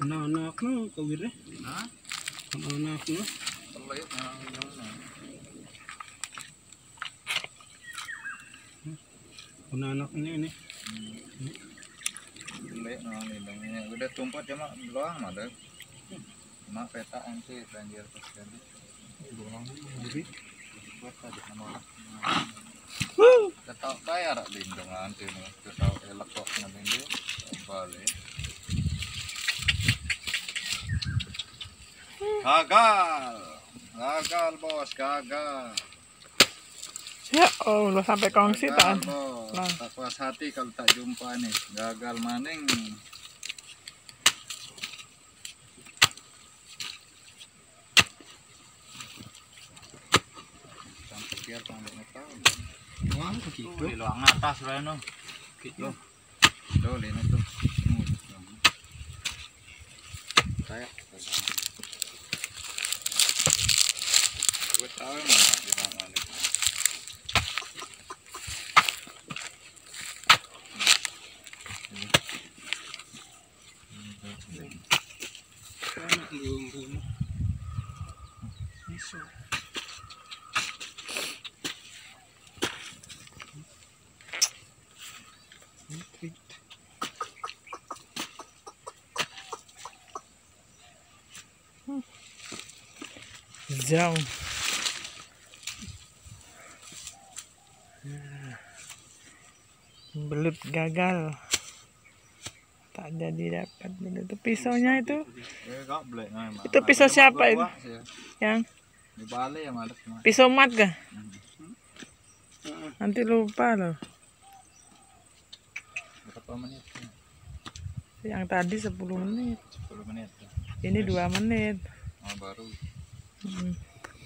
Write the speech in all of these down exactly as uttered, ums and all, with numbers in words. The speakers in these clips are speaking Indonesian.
Anak-anak no kawir eh. Hah? Anak-anak no. Terlihat yang yang Anak-anak ini ini. Terlihat yang lindungnya udah tumpah cuma doang mah deh. Cuma peta anti banjir pas jadi. Doang muri. Buat tadi sama. Ketok bayar lindungan tuh nih. Ketok elak kok ngambil balik. Gagal, gagal bos, gagal. Ya Allah sampai kongsi tak. Nah. Tak puas hati kalau tak jumpa nih, gagal maning. Sampai biar pandai tahu. Wah begitu. Di luang atas lah no. Gitu. Tuh ini tuh. Saya. Gue tahu mana di mana nih. Anak belum. Bisa. Jauh. Belut gagal, tak jadi dapat belut. Itu pisaunya itu, itu pisau siapa itu? Yang Di Bali ya males. pisau mat kah? Nanti lupa loh. Berapa menit? Yang tadi sepuluh menit, sepuluh menit. ini dua menit. Oh, baru. Hmm.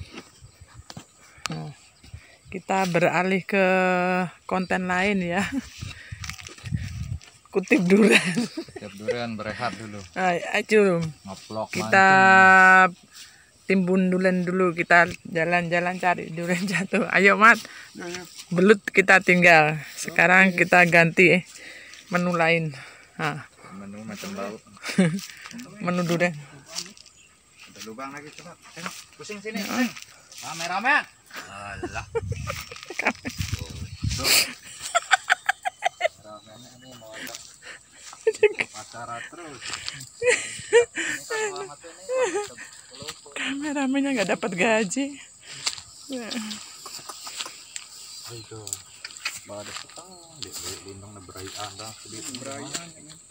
Nah, kita beralih ke konten lain ya. Kutip durian. Tiap durian berehat dulu. Ayo, Ngeplok kita timbun durian dulu. Kita jalan-jalan cari durian jatuh. Ayo Mat, belut kita tinggal. Sekarang kita ganti menu lain. Nah. Menu macam lauk. Menu durian. Ada lubang lagi, coba tengok, pusing sini, pusing. Rame-rame. Alah. Rame ini mau ada acara terus. Rame-ramenya nggak dapat gaji. Itu. Ada petang, di lindung berai anda, sedih berai itu.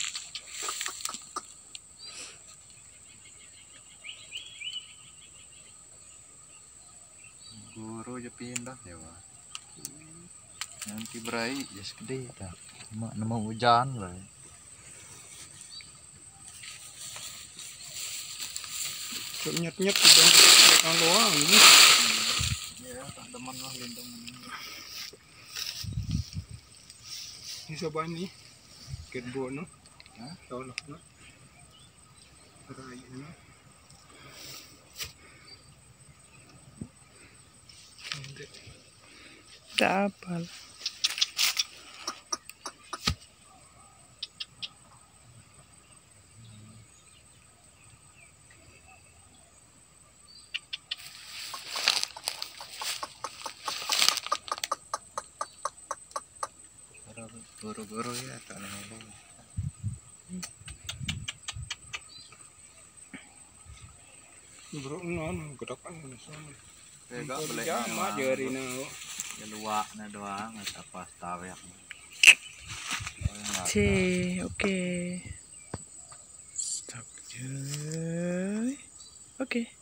Guru aja pindah ya Pak. Nanti berai ya segede dah. Mak nama hujan lah. Nyet-nyet udah datang doang ini. Ya, tak demen lah lindung. Ini coba nih. Ketbo no. Hah? Tolak no. Rai no. Tak apa. Guru-guru ya tak nemu. Bro non gerakan sana. Enggak boleh mak jari na. Ya luak na doang at pas tawyak. Oke, oke. Stop. Oke.